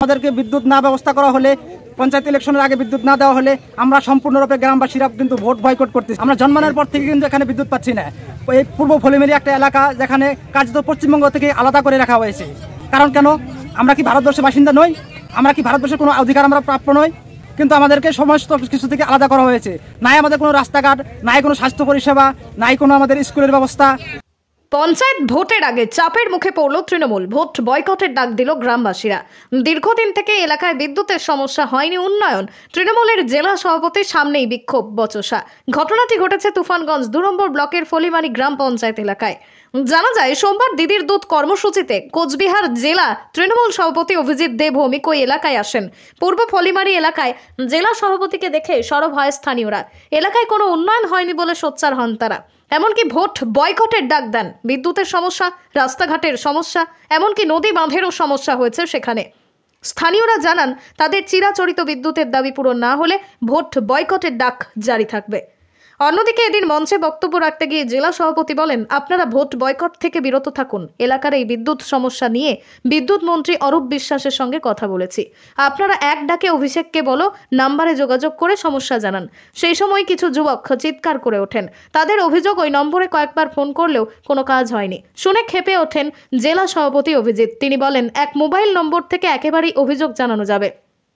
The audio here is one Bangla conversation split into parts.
আমাদেরকে বিদ্যুৎ না ব্যবস্থা করা হলে, পঞ্চায়েত ইলেকশনের আগে বিদ্যুৎ না দেওয়া হলে আমরা সম্পূর্ণরূপে গ্রামবাসীরা কিন্তু ভোট বয়কট করতেছি। আমরা জন্মানোর পর থেকে কিন্তু এখানে বিদ্যুৎ পাচ্ছি না। এই পূর্ব ফলিমারি একটা এলাকা যেখানে কার্যত পশ্চিমবঙ্গ থেকে আলাদা করে রাখা হয়েছে। কারণ কেন? আমরা কি ভারতবর্ষের বাসিন্দা নই? আমরা কি ভারতবর্ষের কোনো অধিকার আমরা প্রাপ্য নই? কিন্তু আমাদেরকে সমস্ত কিছু থেকে আলাদা করা হয়েছে। নাই আমাদের কোনো রাস্তাঘাট, নাই কোনো স্বাস্থ্য পরিষেবা, নাই কোনো আমাদের স্কুলের ব্যবস্থা। পঞ্চায়েত ভোটের আগে চাপের মুখে পড়ল তৃণমূল। ভোট বয়কটের ডাক দিল গ্রামবাসীরা। দীর্ঘদিন থেকে এলাকায় বিদ্যুতের সমস্যা, হয়নি উন্নয়ন। তৃণমূলের জেলা সভাপতির সামনেই বিক্ষোভ বচসা। ঘটনাটি ঘটেছে তুফানগঞ্জ 2 নম্বর ব্লকের ফলিমারি গ্রাম পঞ্চায়েত এলাকায়। জানা যায়, সোমবার দিদির দুধ কর্মসূচিতে কোচবিহার জেলা তৃণমূল সভাপতি অভিজিৎ দে ভৌমিক ওই এলাকায় আসেন। পূর্ব ফলিমারি এলাকায় জেলা সভাপতিকে দেখে সরব হয় স্থানীয়রা। এলাকায় কোনো উন্নয়ন হয়নি বলে সোচ্চার হন তারা। এমনকি ভোট বয়কটের ডাক দেন। বিদ্যুতের সমস্যা, রাস্তাঘাটের সমস্যা, এমনকি নদী বাঁধেরও সমস্যা হয়েছে সেখানে। স্থানীয়রা জানান, তাদের চিরাচরিত বিদ্যুতের দাবি পূরণ না হলে ভোট বয়কটের ডাক জারি থাকবে। অন্যদিকে এদিন মঞ্চে বক্তব্য রাখতে গিয়ে জেলা সভাপতি বলেন, আপনারা ভোট বয়কট থেকে বিরত থাকুন। এলাকার এই বিদ্যুৎ সমস্যা নিয়ে বিদ্যুৎ মন্ত্রী অরূপ বিশ্বাসের সঙ্গে কথা বলেছি। আপনারা এক ডাকে অভিষেককে বলো নাম্বারে যোগাযোগ করে সমস্যা জানান। সেই সময় কিছু যুবক চিৎকার করে ওঠেন। তাদের অভিযোগ, ওই নম্বরে কয়েকবার ফোন করলেও কোনো কাজ হয়নি। শুনে ক্ষেপে ওঠেন জেলা সভাপতি অভিজিৎ। তিনি বলেন, এক মোবাইল নম্বর থেকে একেবারেই অভিযোগ জানানো যাবে।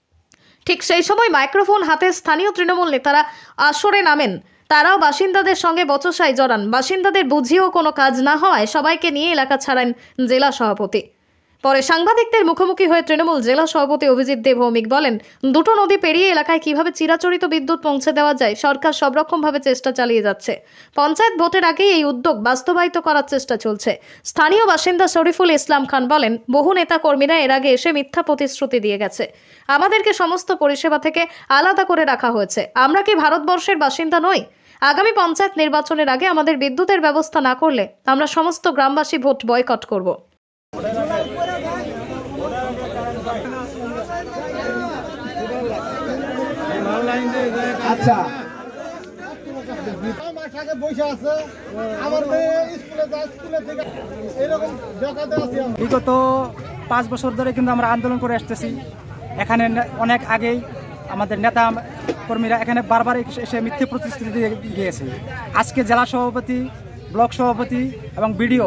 ঠিক সেই সময় মাইক্রোফোন হাতে স্থানীয় তৃণমূল নেতারা আসরে নামেন। তারাও বাসিন্দাদের সঙ্গে বচসায় জড়ান। বাসিন্দাদের বুঝিয়েও কোনো কাজ না হওয়ায় সবাইকে নিয়ে এলাকা ছাড়েন জেলা সভাপতি। পরে সাংবাদিকদের মুখোমুখি হয়ে তৃণমূল জেলা সভাপতি অভিজিৎ দে ভৌমিক বলেন, দুটো নদী পেরিয়ে এলাকায় কিভাবে চিরাচরিত বিদ্যুৎ পৌঁছে দেওয়া যায় সরকার সব রকমভাবে চেষ্টা চালিয়ে যাচ্ছে। পঞ্চায়েত ভোটের আগেই এই উদ্যোগ বাস্তবায়িত করার চেষ্টা চলছে। স্থানীয় বাসিন্দা শরীফুল ইসলাম খান বলেন, বহু নেতা কর্মীরা এর আগে এসে মিথ্যা প্রতিশ্রুতি দিয়ে গেছে। আমাদেরকে সমস্ত পরিষেবা থেকে আলাদা করে রাখা হয়েছে। আমরা কি ভারতবর্ষের বাসিন্দা নই? আগামী পঞ্চায়েত নির্বাচনের আগে আমাদের বিদ্যুতের ব্যবস্থা না করলে আমরা সমস্ত গ্রামবাসী ভোট বয়কট করব। আচ্ছা, বিগত 5 বছর ধরে কিন্তু আমরা আন্দোলন করে আসতেছি। এখানে অনেক আগেই আমাদের নেতা কর্মীরা এখানে বারবার এসে মিথ্যে প্রতিশ্রুতি দিয়ে গিয়েছে। আজকে জেলা সভাপতি, ব্লক সভাপতি এবং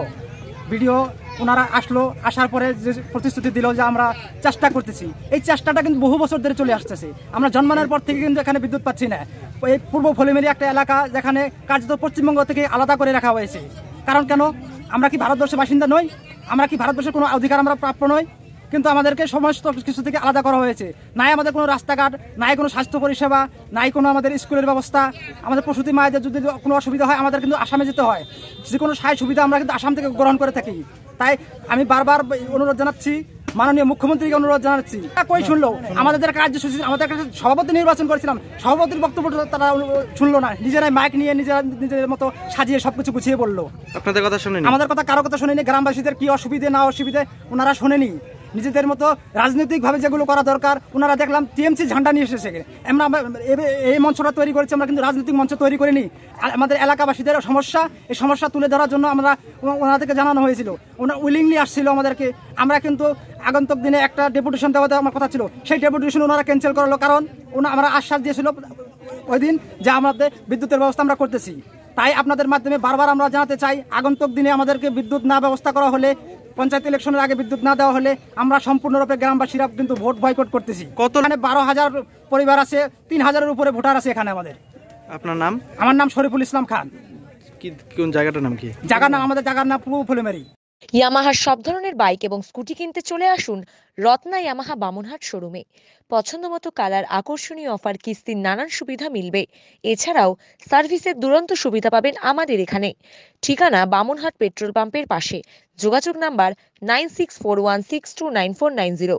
বিডিও ওনারা আসার পরে যে প্রতিশ্রুতি দিল যে আমরা চেষ্টা করতেছি, এই চেষ্টাটা কিন্তু বহু বছর ধরে চলে আসতেছে। আমরা জন্মানোর পর থেকে কিন্তু এখানে বিদ্যুৎ পাচ্ছি না। এই পূর্ব ফলিমারি একটা এলাকা যেখানে কার্যত পশ্চিমবঙ্গ থেকে আলাদা করে রাখা হয়েছে। কারণ কেন? আমরা কি ভারতবর্ষের বাসিন্দা নই? আমরা কি ভারতবর্ষের কোনো অধিকার আমরা প্রাপ্য নই? কিন্তু আমাদেরকে সমস্ত কিছু থেকে আলাদা করা হয়েছে। নাই আমাদের কোনো রাস্তাঘাট, নাই কোনো স্বাস্থ্য পরিষেবা, নাই কোনো আমাদের স্কুলের ব্যবস্থা। আমাদের প্রসূতি মায়েদের যদি কোনো অসুবিধা হয় আমাদের কিন্তু আসামে যেতে হয়। যে কোনো সাহায্য সুবিধা আমরা কিন্তু আসাম থেকে গ্রহণ করে থাকি। তাই আমি বারবার অনুরোধ জানাচ্ছি, মাননীয় মুখ্যমন্ত্রীকে অনুরোধ জানাচ্ছি, কই শুনলো? আমাদের যারা কার্যসূচি, আমাদের কাছে সভাপতি নির্বাচন করেছিলাম, সভাপতির বক্তব্য তারা শুনলো না। নিজেরাই মাইক নিয়ে নিজের মতো সাজিয়ে সবকিছু গুছিয়ে বললো। আপনাদের কথা শুনেনি? আমাদের কথা কারো কথা শুনেনি। গ্রামবাসীদের কি অসুবিধে না অসুবিধে ওনারা শোনেনি। নিজেদের মতো রাজনৈতিকভাবে যেগুলো করা দরকার ওনারা দেখলাম টিএমসি ঝান্ডা নিয়ে এসেছে। আমরা এই মঞ্চটা তৈরি করেছি, আমরা কিন্তু রাজনৈতিক মঞ্চ তৈরি করিনি। আমাদের এলাকাবাসীদের সমস্যা, এই সমস্যা তুলে ধরার জন্য আমরা ওনাদেরকে জানানো হয়েছিল। ওনারা উইলিংলি আসছিল আমাদেরকে। আমরা কিন্তু আগন্তুক দিনে একটা ডেপুটেশন দেওয়া আমার কথা ছিল, সেই ডেপুটেশন ওনারা ক্যান্সেল করলো। কারণ আমরা আশ্বাস দিয়েছিল ওই দিন যে আমাদের বিদ্যুতের ব্যবস্থা আমরা করতেছি। তাই আপনাদের মাধ্যমে বারবার আমরা জানাতে চাই, আগন্তুক দিনে আমাদেরকে বিদ্যুৎ না ব্যবস্থা করা হলে, পঞ্চায়েত ইলেকশনের আগে বিদ্যুৎ না দেওয়া হলে আমরা সম্পূর্ণরূপে গ্রামবাসীরা কিন্তু ভোট বয়কট করতেছি। এখানে 12,000 পরিবার আছে, 3,000-এর উপরে ভোটার আছে এখানে আমাদের। আপনার নাম? আমার নাম শরীফুল ইসলাম খান। কোন জায়গাটার নাম কি? আমাদের জায়গার নাম পূর্ব ফলিমারি। ইয়ামাহার সব ধরনের বাইক এবং স্কুটি কিনতে চলে আসুন রত্না ইয়ামাহা বামুনহাট শোরুমে। পছন্দমতো কালার, আকর্ষণীয় অফার, কিস্তির নানান সুবিধা মিলবে। এছাড়াও সার্ভিসের দুরন্ত সুবিধা পাবেন আমাদের এখানে। ঠিকানা বামুনহাট পেট্রোল পাম্পের পাশে। যোগাযোগ নাম্বার 9641629490।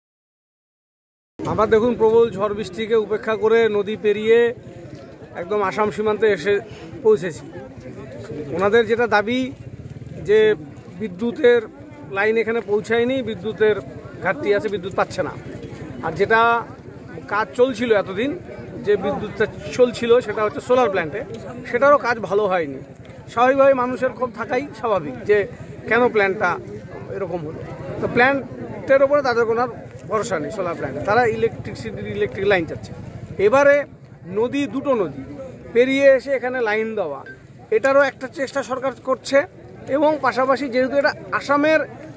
আমরা দেখুন প্রবল ঝড় বৃষ্টিকে উপেক্ষা করে নদী পেরিয়ে একদম আসাম সীমান্তে এসে পৌঁছেছি। ওনাদের যেটা দাবি যে বিদ্যুতের লাইন এখানে পৌঁছায়নি, বিদ্যুতের ঘাটতি আছে, বিদ্যুৎ পাচ্ছে না। আর যেটা কাজ চলছিল এতদিন, যে বিদ্যুৎটা চলছিল সেটা হচ্ছে সোলার প্ল্যান্টে, সেটারও কাজ ভালো হয়নি। স্বাভাবিকভাবে মানুষের ক্ষোভ থাকাই স্বাভাবিক যে কেন প্ল্যান্টটা এরকম হলো। তো প্ল্যান্টের ওপরে তাদের কোনো ভরসা নেই সোলার প্ল্যান্টে, তারা ইলেকট্রিক লাইন চাচ্ছে। এবারে দুটো নদী পেরিয়ে এসে এখানে লাইন দেওয়া, এটারও একটা চেষ্টা সরকার করছে। এবং পাশাপাশি যেহেতু এটা আসামের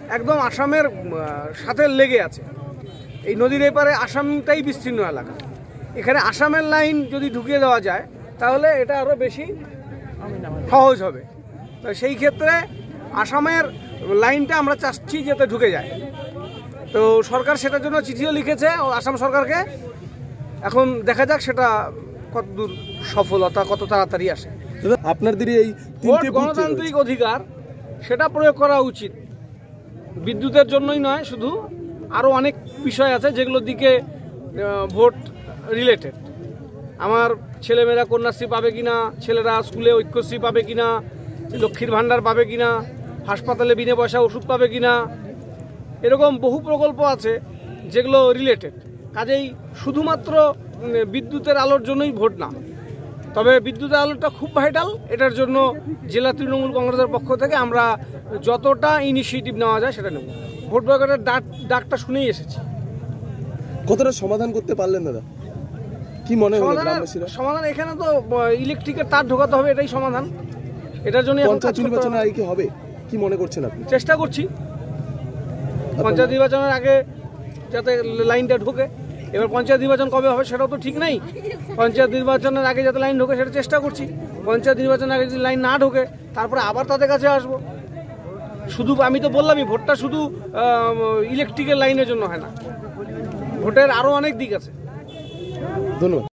সাথে লেগে আছে, এই নদীর এপারে আসামটাই বিস্তীর্ণ এলাকা, এখানে আসামের লাইন যদি ঢুকিয়ে দেওয়া যায় তাহলে এটা আরও বেশি সহজ হবে। তো সেই ক্ষেত্রে আসামের লাইনটা আমরা চাচ্ছি যাতে ঢুকে যায়। তো সরকার সেটার জন্য চিঠিও লিখেছে আসাম সরকারকে। এখন দেখা যাক সেটা কতদূর সফলতা, কত তাড়াতাড়ি আসে। আপনাদের এই গণতান্ত্রিক অধিকার সেটা প্রয়োগ করা উচিত, বিদ্যুতের জন্যই নয়, শুধু আরও অনেক বিষয় আছে যেগুলোর দিকে ভোট রিলেটেড। আমার ছেলেমেয়েরা কন্যাশ্রী পাবে কিনা, ছেলেরা স্কুলে ঐক্যশ্রী পাবে কিনা, লক্ষ্মীর ভাণ্ডার পাবে কিনা, হাসপাতালে বিনা পয়সা ওষুধ পাবে কিনা, এরকম বহু প্রকল্প আছে যেগুলো রিলেটেড। কাজেই শুধুমাত্র বিদ্যুতের আলোর জন্যই ভোট না, তবে বিদ্যুতের আলোটা খুব ভাইটাল। এটার জন্য জেলা তৃণমূল কংগ্রেসের পক্ষ থেকে আমরা যতটা ইনিশিয়েটিভ নেওয়া যায় সেটা নেব। ভোট বয়কটের ডাকটা শুনেই এসেছি। কতটা সমাধান করতে পারলেন দাদা, কি মনে হলো গ্রামবাসীরা? সমাধান এখানে তো ইলেকট্রিকের তার ঢোকাতে হবে, এটাই সমাধান। এটার জন্য পঞ্চায়েত নির্বাচনের আগে কি হবে, কি মনে করছেন আপনি? চেষ্টা করছি পঞ্চায়েত নির্বাচনের আগে যাতে লাইনটা ঢোকে। এবার পঞ্চায়েত নির্বাচন কবে হবে সেটাও তো ঠিক নেই। পঞ্চায়েত নির্বাচনের আগে যাতে লাইন ঢোকে সেটা চেষ্টা করছি। পঞ্চায়েত নির্বাচনের আগে যদি লাইন না ঢোকে তারপরে আবার তাদের কাছে আসবো। শুধু আমি তো বললামই, ভোটটা শুধু ইলেকট্রিকের লাইনের জন্য হয় না, ভোটের আরও অনেক দিক আছে। ধন্যবাদ।